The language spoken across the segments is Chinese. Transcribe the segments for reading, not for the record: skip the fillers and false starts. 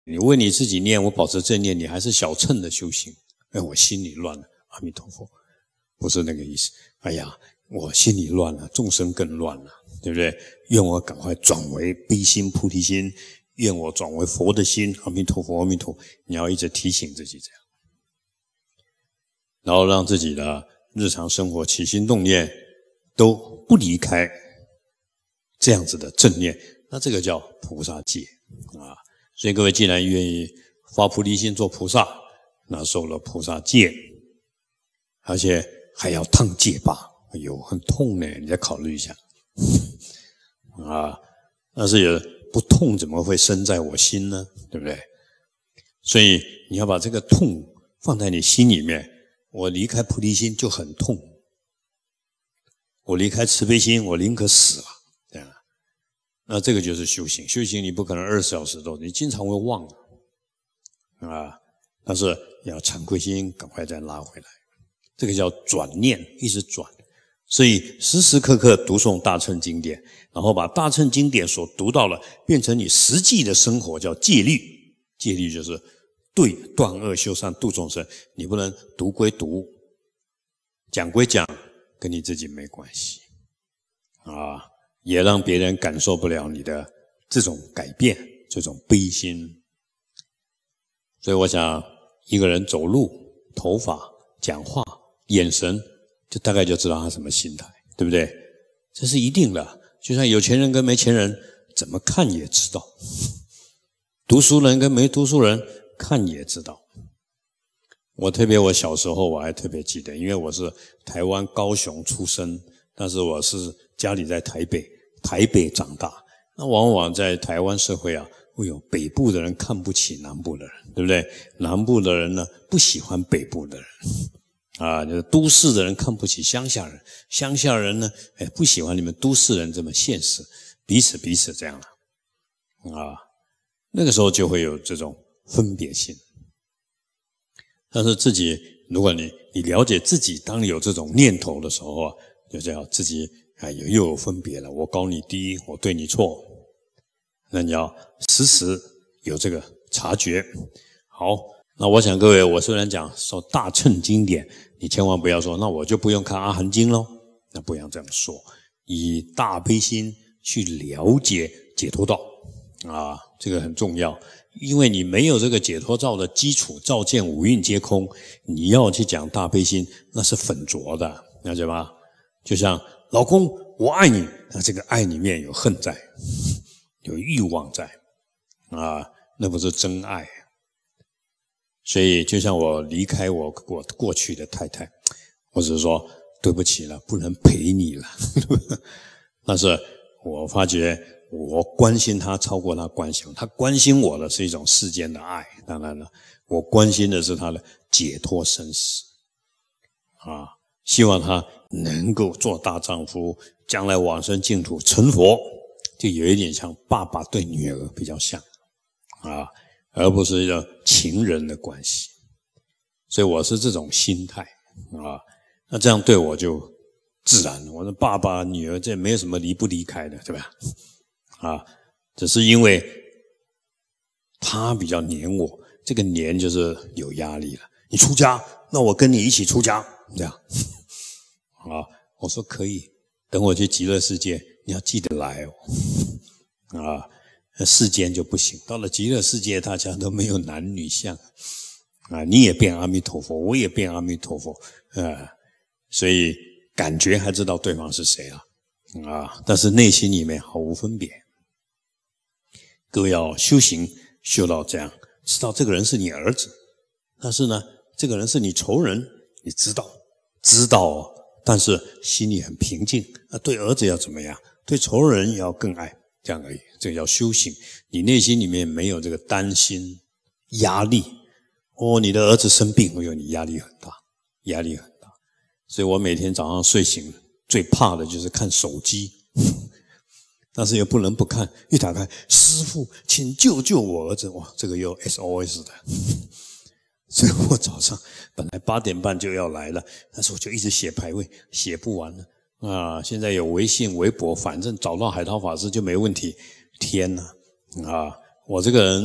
你为你自己念，我保持正念，你还是小乘的修行。我心里乱了，阿弥陀佛，不是那个意思。哎呀，我心里乱了，众生更乱了，对不对？愿我赶快转为悲心菩提心，愿我转为佛的心，阿弥陀佛，阿弥陀佛。你要一直提醒自己这样，然后让自己的日常生活起心动念都不离开这样子的正念，那这个叫菩萨戒啊。所以各位既然愿意发菩提心做菩萨，那受了菩萨戒，而且还要烫戒疤，哎呦，很痛呢，你再考虑一下啊。但是也不痛怎么会生在我心呢？对不对？所以你要把这个痛放在你心里面。我离开菩提心就很痛，我离开慈悲心，我宁可死了，这样。那这个就是修行。修行你不可能20小时都，你经常会忘啊。但是要惭愧心赶快再拉回来，这个叫转念，一直转。所以时时刻刻读诵大乘经典，然后把大乘经典所读到了变成你实际的生活，叫戒律。戒律就是对断恶修善度众生，你不能读归读，讲归讲，跟你自己没关系啊，也让别人感受不了你的这种改变，这种悲心。所以我想，一个人走路、头发、讲话、眼神，就大概就知道他什么心态，对不对？这是一定的。就像有钱人跟没钱人，怎么看也知道；读书人跟没读书人，看也知道。我小时候我还特别记得，因为我是台湾高雄出生，但是我是家里在台北长大。那往往在台湾社会啊，会有北部的人看不起南部的人，对不对？南部的人呢不喜欢北部的人啊，就是都市的人看不起乡下人，乡下人呢不喜欢你们都市人这么现实，彼此这样啊。那个时候就会有这种分别心。但是自己，如果你了解自己，当你有这种念头的时候啊，就叫自己又有分别了。我高你低，我对你错，那你要时时有这个察觉。好，那我想各位，我虽然讲说大乘经典，你千万不要说，那我就不用看阿含经咯，那不要这样说。以大悲心去了解解脱道啊，这个很重要。因为你没有这个解脱道的基础，照见五蕴皆空，你要去讲大悲心，那是粉浊的，了解吗？就像老公我爱你，那这个爱里面有恨在，有欲望在啊，那不是真爱。所以就像我离开我过去的太太，我只是说对不起了，不能陪你了但是我发觉我关心他超过他关心我，他关心我的是一种世间的爱，当然了，我关心的是他的解脱生死啊，希望他能够做大丈夫，将来往生净土成佛，就有一点像爸爸对女儿比较像啊，而不是一种情人的关系。所以我是这种心态啊，那这样对我就自然了。我的爸爸女儿这没有什么离不离开的，对吧？啊，只是因为他比较黏我，这个黏就是有压力了。你出家，那我跟你一起出家，这样啊？我说可以，等我去极乐世界，你要记得来哦。啊，世间就不行，到了极乐世界，大家都没有男女相啊，你也变阿弥陀佛，我也变阿弥陀佛，所以感觉还知道对方是谁啊，但是内心里面毫无分别。各位要修行修到这样，知道这个人是你儿子，但是呢，这个人是你仇人，你知道，但是心里很平静。对儿子要怎么样？对仇人也要更爱，这样而已。这个叫修行。你内心里面没有这个担心、压力。你的儿子生病，你压力很大。所以我每天早上睡醒最怕的就是看手机。但是又不能不看，一打开，师父，请救救我儿子！哇，这个又 SOS 的。所以我早上本来8点半就要来了，但是我就一直写牌位，写不完了啊！现在有微信、微博，反正找到海涛法师就没问题。天哪！我这个人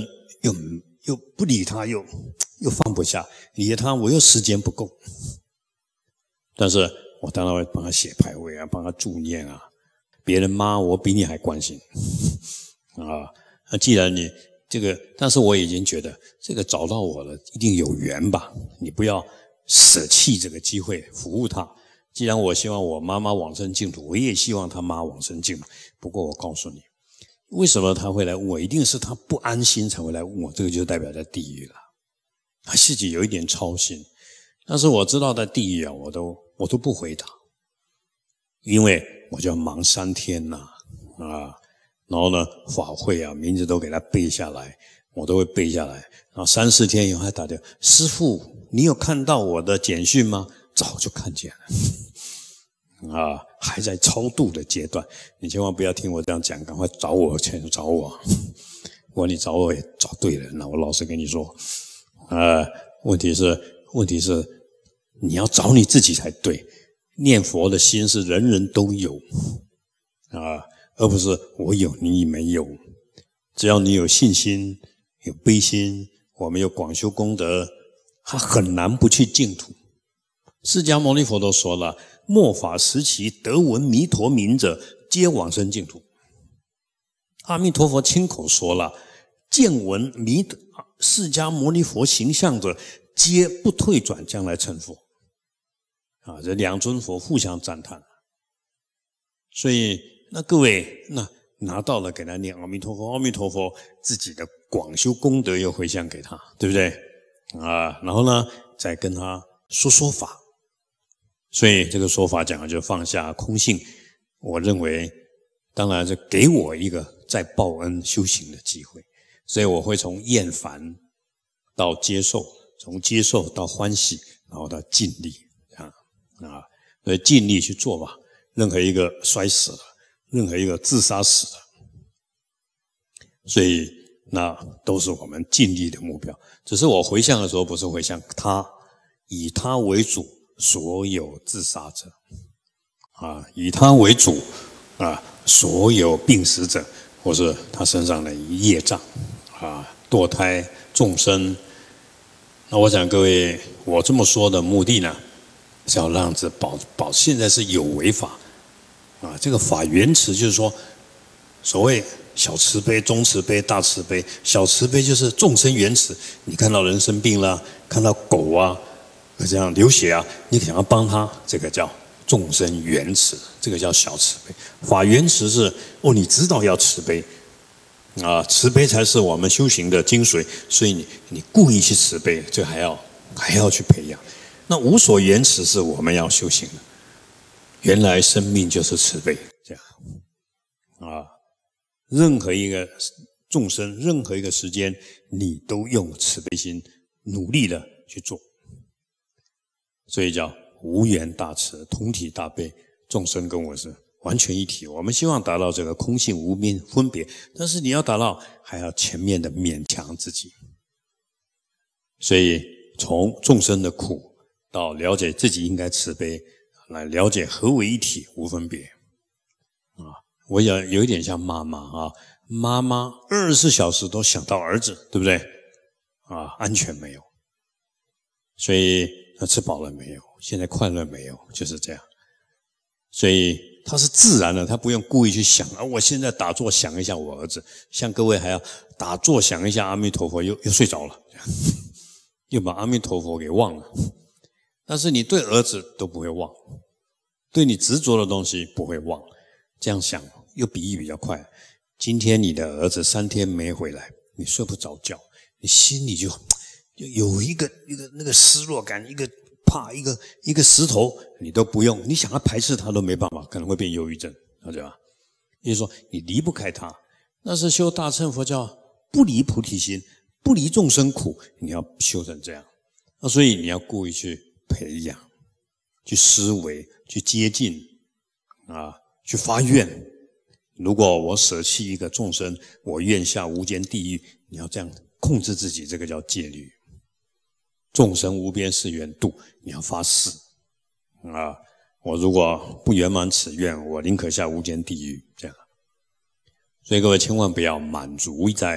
又不理他，又放不下，理了他我又时间不够。但是我当然会帮他写牌位啊，帮他助念啊。别人骂我比你还关心啊。那既然你这个，但是我已经觉得这个找到我了，一定有缘吧？你不要舍弃这个机会服务他。既然我希望我妈妈往生净土，我也希望他妈往生净土。不过我告诉你，为什么他会来问我？一定是他不安心才会来问我，这个就代表在地狱了。他自己有一点操心，但是我知道在地狱啊，我都不回答，因为我就要忙3天呐然后呢法会啊，名字都给他背下来，我都会背下来。然后3、4天以后还打电话，师父，你有看到我的简讯吗？早就看见了。还在超度的阶段，你千万不要听我这样讲，赶快找我，请找我。如果你找我也找对了，那我老实跟你说，问题是你要找你自己才对。念佛的心是人人都有而不是我有你没有。只要你有信心，有悲心，我们有广修功德，他很难不去净土。释迦牟尼佛都说了，末法时期得闻弥陀名者，皆往生净土。阿弥陀佛亲口说了，见闻释迦牟尼佛形象者，皆不退转，将来成佛。这两尊佛互相赞叹。所以那各位拿到了给他念阿弥陀佛，阿弥陀佛，自己的广修功德又回向给他，对不对然后呢再跟他说法。所以这个说法讲的就放下空性，我认为当然是给我一个再报恩修行的机会。所以我会从厌烦到接受，从接受到欢喜，然后到尽力所以尽力去做吧。任何一个摔死了，任何一个自杀死了，所以那都是我们尽力的目标。只是我回向的时候不是回向他，以他为主，所有自杀者以他为主所有病死者，或是他身上的业障堕胎众生。那我想各位，我这么说的目的呢，是要让这现在是有为法这个法缘慈就是说，所谓小慈悲、中慈悲、大慈悲。小慈悲就是众生缘慈，你看到人生病了，看到狗这样流血你想要帮他，这个叫众生缘慈，这个叫小慈悲。法缘慈是你知道要慈悲慈悲才是我们修行的精髓，所以你故意去慈悲，这还要去培养。那无所缘慈是我们要修行的。原来生命就是慈悲，这样任何一个众生，任何一个时间，你都用慈悲心努力的去做。所以叫无缘大慈，同体大悲，众生跟我是完全一体。我们希望达到这个空性无边分别，但是你要达到，还要前面的勉强自己。所以从众生的苦到了解自己应该慈悲，来了解何为一体无分别我也有一点像妈妈妈妈24小时都想到儿子，对不对安全没有，所以他吃饱了没有，现在快乐没有，就是这样。所以他是自然的，他不用故意去想我现在打坐想一下我儿子，像各位还要打坐想一下阿弥陀佛，又睡着了，又把阿弥陀佛给忘了。但是你对儿子都不会忘，对你执着的东西不会忘。这样想又比喻比较快。今天你的儿子3天没回来，你睡不着觉，你心里就有一个那个失落感，一个石头，你都不用，你想要排斥他都没办法，可能会变忧郁症，对吧？也就是说你离不开他。那是修大乘佛教不离菩提心，不离众生苦，你要修成这样。所以你要故意去培养，去思维，去接近去发愿。如果我舍弃一个众生，我愿下无间地狱，你要这样控制自己，这个叫戒律。众生无边誓愿度，你要发誓我如果不圆满此愿，我宁可下无间地狱，这样。所以各位千万不要满足在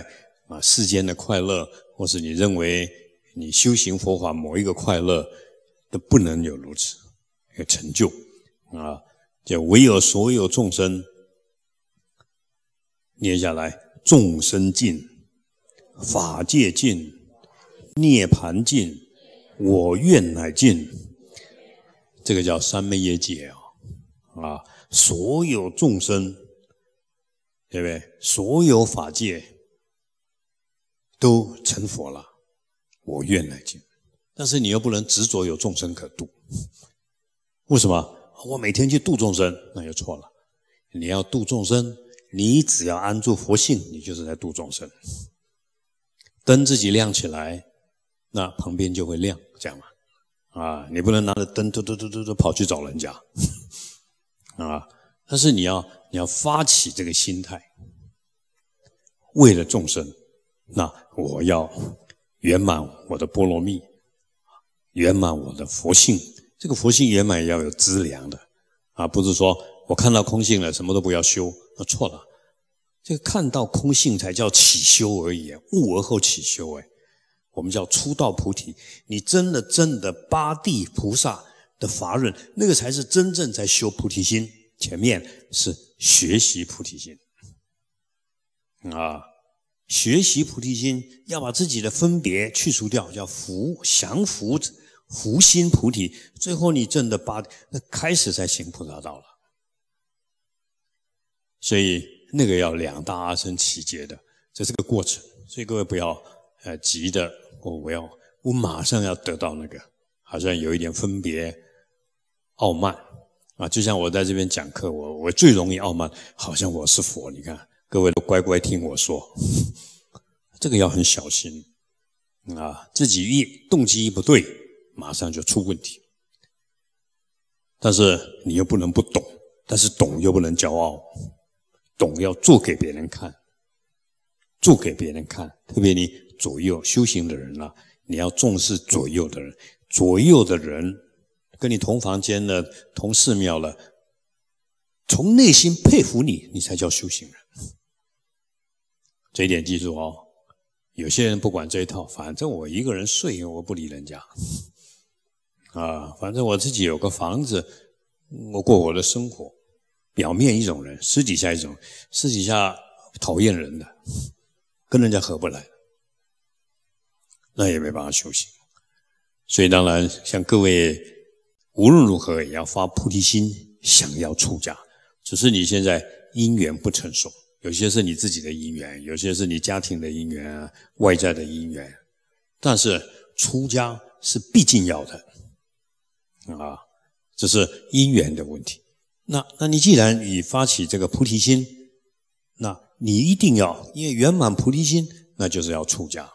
世间的快乐，或是你认为你修行佛法某一个快乐，都不能有如此有成就啊！就唯有所有众生，念下来，众生尽，法界尽，涅盘尽，我愿乃尽，这个叫三昧耶界啊！所有众生，对不对？所有法界都成佛了，我愿乃尽。但是你又不能执着有众生可度，为什么？我每天去度众生，那就错了。你要度众生，你只要安住佛性，你就是在度众生。灯自己亮起来，那旁边就会亮，这样嘛？你不能拿着灯嘟跑去找人家但是你要发起这个心态，为了众生，那我要圆满我的波罗蜜，圆满我的佛性。这个佛性圆满也要有资粮的不是说我看到空性了，什么都不要修，那错了。这个看到空性才叫起修而已，悟而后起修我们叫初道菩提。你真的八地菩萨的法忍，那个才是真正在修菩提心。前面是学习菩提心学习菩提心，要把自己的分别去除掉，叫降伏心菩提。最后你证的八地，那开始才行菩萨道了。所以那个要两大阿僧祇劫的，这是个过程。所以各位不要急的我马上要得到那个，好像有一点分别傲慢就像我在这边讲课，我最容易傲慢，好像我是佛。你看各位都乖乖听我说，这个要很小心自己动机一不对，马上就出问题。但是你又不能不懂，但是懂又不能骄傲，懂要做给别人看，做给别人看。特别你左右修行的人你要重视左右的人，左右的人跟你同房间的、同寺庙了，从内心佩服你，你才叫修行人。这一点记住有些人不管这一套，反正我一个人睡，我不理人家反正我自己有个房子，我过我的生活。表面一种人，私底下一种，私底下讨厌人的，跟人家合不来，那也没办法修行。所以当然像各位无论如何也要发菩提心，想要出家，只是你现在因缘不成熟，有些是你自己的因缘，有些是你家庭的因缘外在的因缘，但是出家是必定要的这是因缘的问题。那你既然你发起这个菩提心，那你一定要，因为圆满菩提心，那就是要出家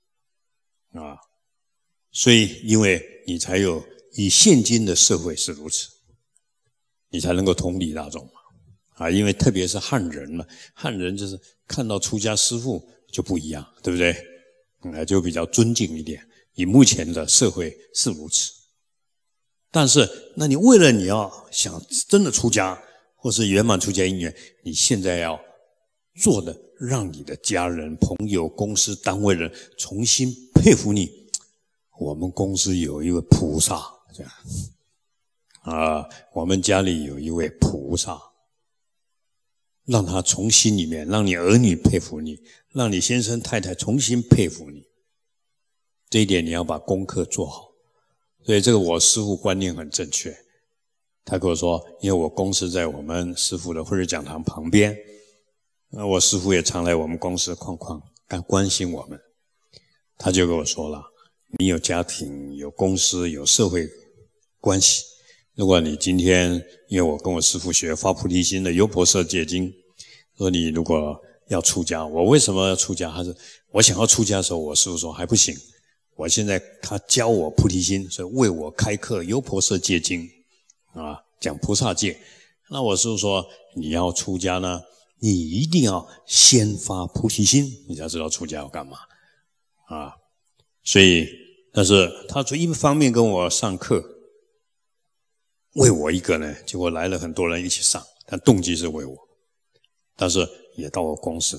所以因为你才有，以现今的社会是如此，你才能够同理大众因为特别是汉人汉人就是看到出家师父就不一样，对不对？就比较尊敬一点，以目前的社会是如此。但是那你为了你要想真的出家，或是圆满出家因缘，你现在要做的，让你的家人、朋友、公司单位人重新佩服你。我们公司有一位菩萨，这样我们家里有一位菩萨，让他从心里面，让你儿女佩服你，让你先生太太重新佩服你。这一点你要把功课做好。所以这个我师父观念很正确，他跟我说，因为我公司在我们师父的慧日讲堂旁边，我师父也常来我们公司逛逛，关心我们。他就跟我说了，你有家庭、有公司、有社会关系，如果你今天，因为我跟我师父学发菩提心的优婆塞戒经，说你如果要出家，我为什么要出家？他说我想要出家的时候，我师父说还不行，我现在他教我菩提心，所以为我开课优婆塞戒经讲菩萨戒。那我师父说你要出家呢，你一定要先发菩提心，你才知道出家要干嘛所以但是他一方面跟我上课，为我一个呢，结果来了很多人一起上，但动机是为我，但是也到我公司来，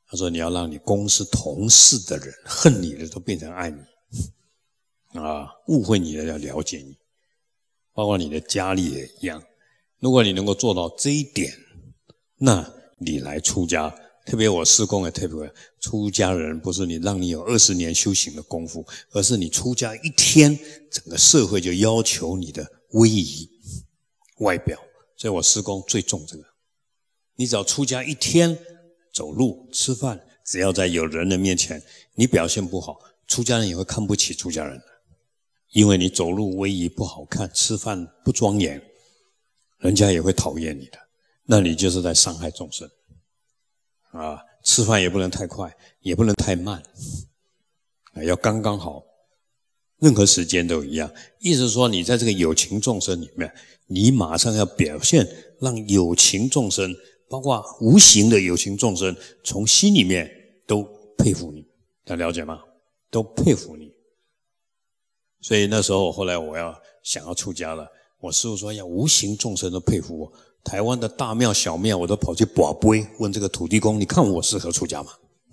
他说你要让你公司同事的人恨你的都变成爱你误会你的要了解你，包括你的家里也一样。如果你能够做到这一点，那你来出家，特别我师公也特别，出家人不是你让你有20年修行的功夫，而是你出家一天，整个社会就要求你的威仪外表。所以我师公最重这个，你只要出家一天，走路吃饭，只要在有人的面前你表现不好，出家人也会看不起出家人的，因为你走路威仪不好看，吃饭不庄严，人家也会讨厌你的，那你就是在伤害众生吃饭也不能太快，也不能太慢要刚刚好，任何时间都一样。意思是说，你在这个有情众生里面，你马上要表现，让有情众生，包括无形的有情众生，从心里面都佩服你，大家了解吗？都佩服你。所以那时候后来我想要出家了，我师父说呀，无形众生都佩服我，台湾的大庙小庙我都跑去跋杯问这个土地公，你看我适合出家吗？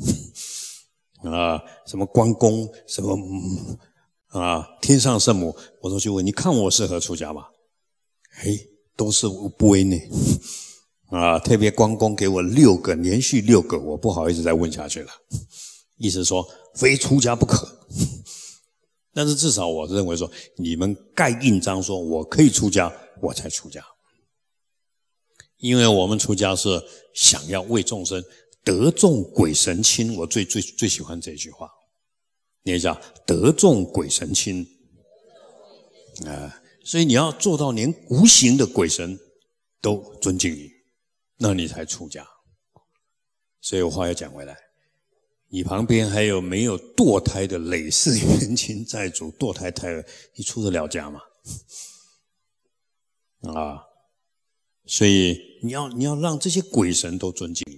什么关公，什么天上圣母，我都去问，你看我适合出家吗？都是有杯呢特别关公给我6个，连续6个，我不好意思再问下去了，意思说非出家不可。但是至少我认为说，你们盖印章说我可以出家，我才出家。因为我们出家是想要为众生得众鬼神亲，我最喜欢这句话，念一下，得众鬼神亲所以你要做到连无形的鬼神都尊敬你，那你才出家。所以我话要讲回来，你旁边还有没有堕胎的累世冤亲债主，堕胎胎儿，你出得了家吗？所以你要让这些鬼神都尊敬你，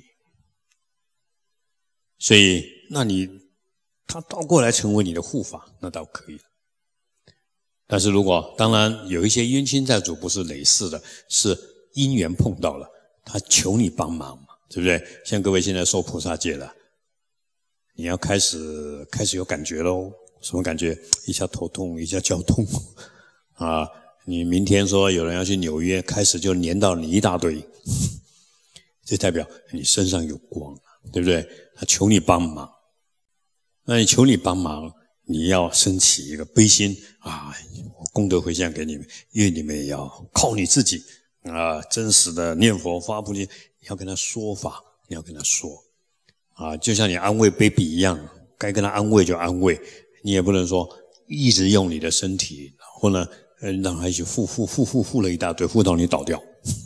所以那他倒过来成为你的护法，那倒可以了。但是如果当然有一些冤亲债主不是累世的，是因缘碰到了，他求你帮忙嘛，对不对？像各位现在受菩萨戒了，你要开始有感觉咯，什么感觉？一下头痛，一下脚痛你明天说有人要去纽约，开始就黏到你一大堆，这代表你身上有光，对不对？他求你帮忙，那你求你帮忙，你要升起一个悲心我功德回向给你们，因为你们也要靠你自己真实的念佛发菩提，你要跟他说法，你要跟他说就像你安慰 baby 一样，该跟他安慰就安慰，你也不能说一直用你的身体，然后呢让他一起付了一大堆，付到你倒掉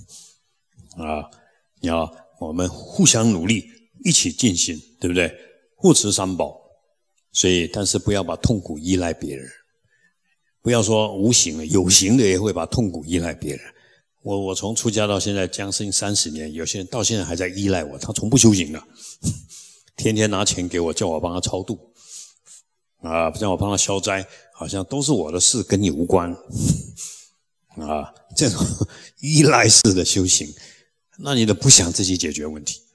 你要我们互相努力，一起进行，对不对？护持三宝。所以但是不要把痛苦依赖别人，不要说无形的，有形的也会把痛苦依赖别人。我从出家到现在将近30年，有些人到现在还在依赖我，他从不修行的，天天拿钱给我，叫我帮他超度叫我帮他消灾，好像都是我的事，跟你无关这种依赖式的修行，那你都不想自己解决问题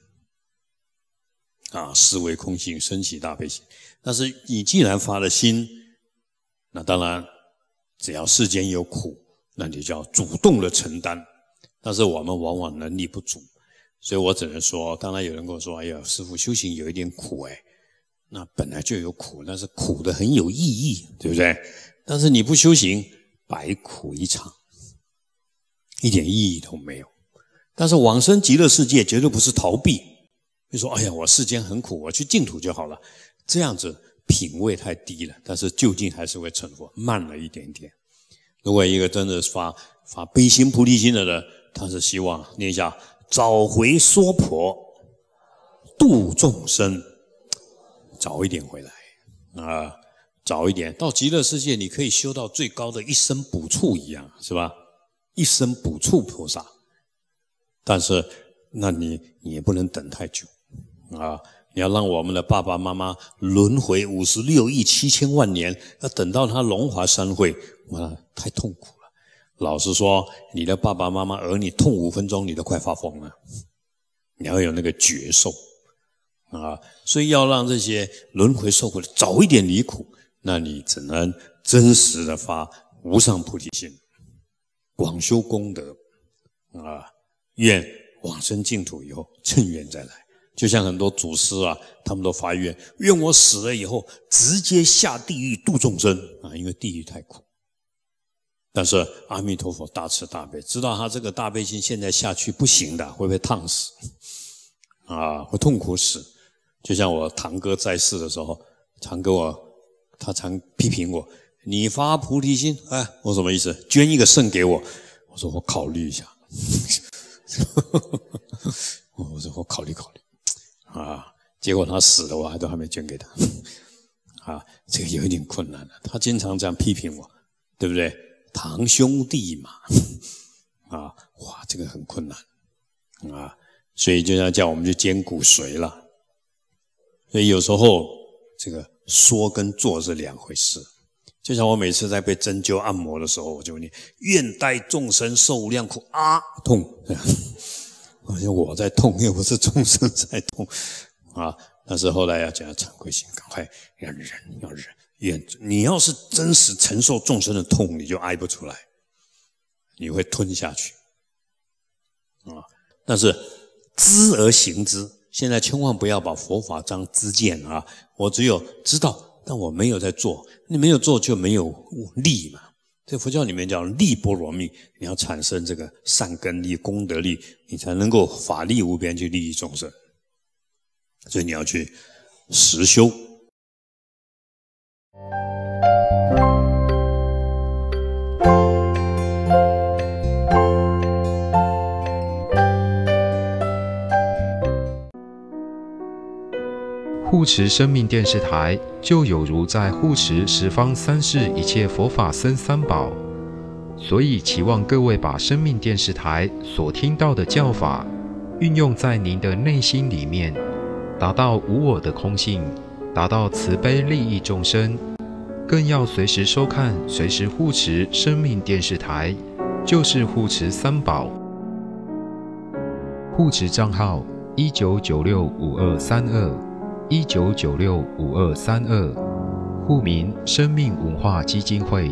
思维空性，升起大悲心。但是你既然发了心，那当然只要世间有苦，那你就要主动的承担。但是我们往往能力不足，所以我只能说，当然有人跟我说，哎呀，师父修行有一点苦那本来就有苦，但是苦的很有意义，对不对？但是你不修行，白苦一场，一点意义都没有。但是往生极乐世界绝对不是逃避，就说哎呀，我世间很苦，我去净土就好了，这样子品位太低了，但是究竟还是会成佛，慢了一点点。如果一个真的发悲心菩提心的人，他是希望念一下，找回娑婆度众生，早一点回来早一点到极乐世界，你可以修到最高的一生补处一样，是吧？一生补处菩萨。但是那你也不能等太久你要让我们的爸爸妈妈轮回56亿7千万年，要等到他龙华三会，哇，太痛苦了。老实说，你的爸爸妈妈你痛5分钟，你都快发疯了。你要有那个觉受所以要让这些轮回受苦的早一点离苦，那你只能真实的发无上菩提心，广修功德愿往生净土以后趁愿再来。就像很多祖师他们都发愿我死了以后直接下地狱度众生因为地狱太苦。但是阿弥陀佛大慈大悲，知道他这个大悲心现在下去不行的，会被烫死会痛苦死。就像我堂哥在世的时候，他常批评我，你发菩提心，我什么意思？捐一个肾给我。我说我考虑一下。我说我考虑结果他死了，我都还没捐给他。这个有一点困难了。他经常这样批评我，对不对？堂兄弟嘛，哇，这个很困难所以就要叫我们去捐骨髓了。所以有时候这个说跟做是两回事。就像我每次在被针灸按摩的时候，我就念愿代众生受无量苦痛，好像我在痛，又不是众生在痛但是后来要讲惭愧心，赶快要忍。你要是真实承受众生的痛，你就挨不出来，你会吞下去但是知而行之，现在千万不要把佛法当知见我只有知道，但我没有在做。你没有做就没有力嘛。在佛教里面叫力波罗蜜，你要产生这个善根力、功德力，你才能够法力无边去利益众生。所以你要去实修。 护持生命电视台，就有如在护持十方三世一切佛法僧三宝，所以期望各位把生命电视台所听到的教法，运用在您的内心里面，达到无我的空性，达到慈悲利益众生，更要随时收看、随时护持生命电视台，就是护持三宝。护持账号19965232，19965232，户名生命文化基金会。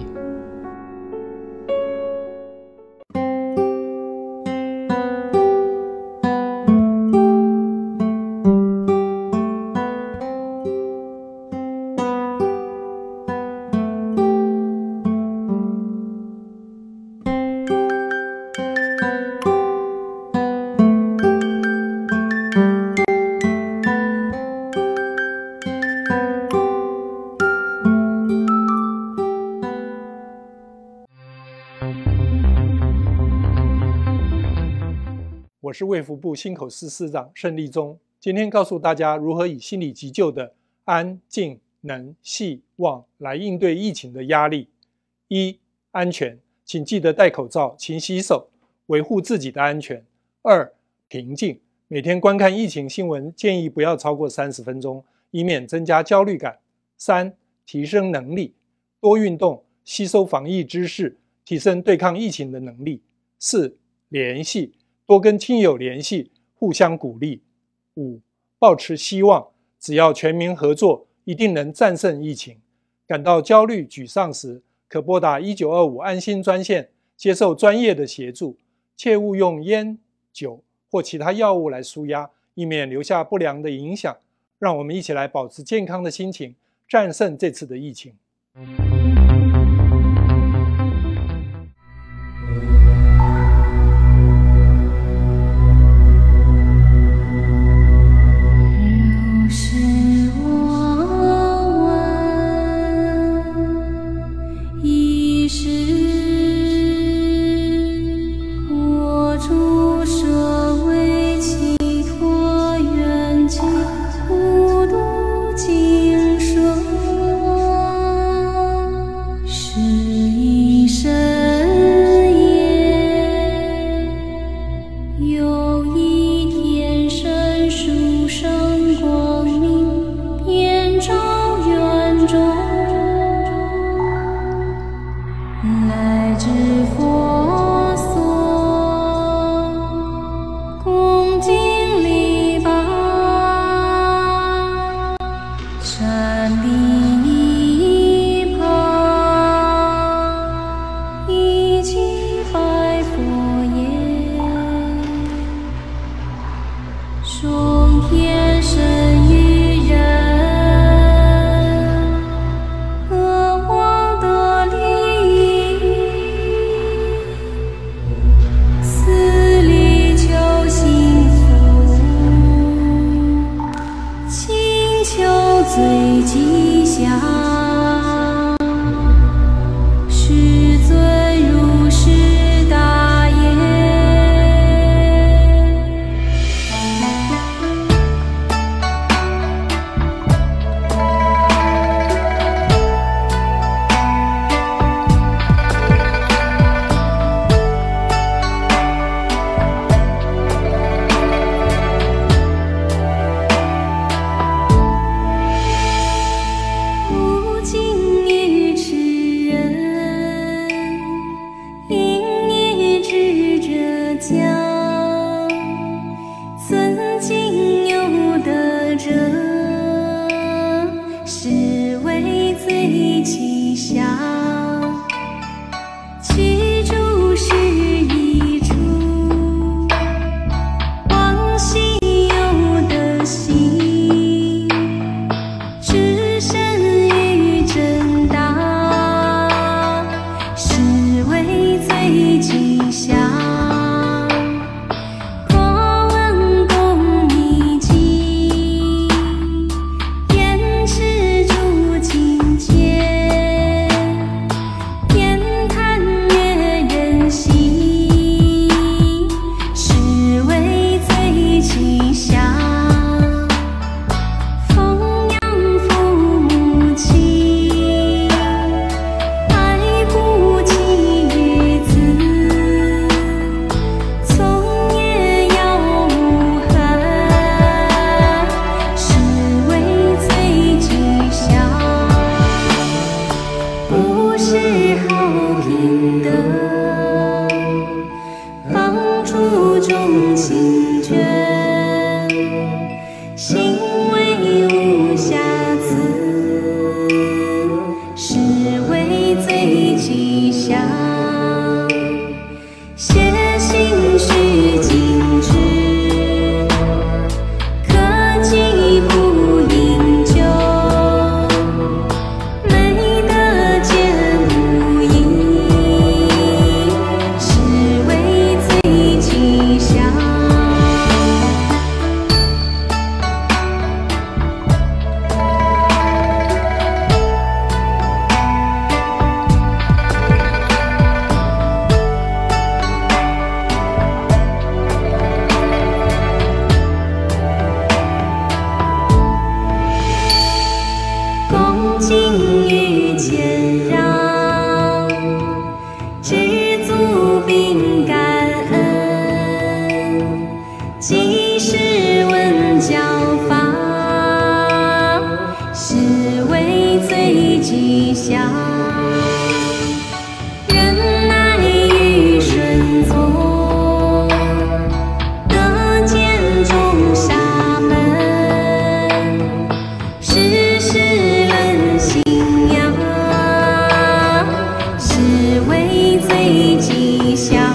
我是卫福部心口司司长盛立宗，今天告诉大家如何以心理急救的安、静、能、细、望来应对疫情的压力。1. 安全，请记得戴口罩、勤洗手，维护自己的安全。2. 平静，每天观看疫情新闻，建议不要超过30分钟，以免增加焦虑感。3. 提升能力，多运动，吸收防疫知识，提升对抗疫情的能力。4. 联系，多跟亲友联系，互相鼓励。5. 抱持希望，只要全民合作，一定能战胜疫情。感到焦虑、沮丧时，可拨打1925安心专线，接受专业的协助。切勿用烟、酒或其他药物来抒压，以免留下不良的影响。让我们一起来保持健康的心情，战胜这次的疫情。 无度金舍。 最吉祥，居住是一处，往昔有的心，只身于正道，是为最吉祥。众心眷，行为无瑕疵，是为最吉祥。写信须谨致，可记不饮酒，美德见无疑，是为最吉祥。恭敬于谦让，知足并感恩，即是闻教法，是为最吉祥。忍耐与顺从，得见众沙门，时时信仰，是为最吉祥。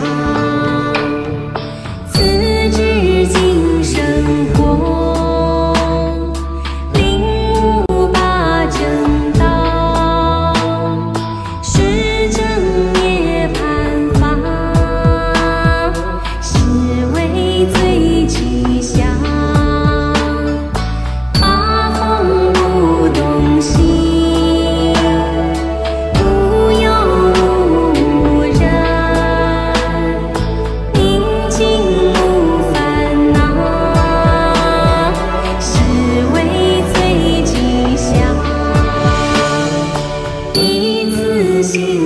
此致今生活，领悟八正道，是正涅槃法，是为最吉祥。八风不动心，无有无染，宁静无烦恼，是为最吉祥。一次性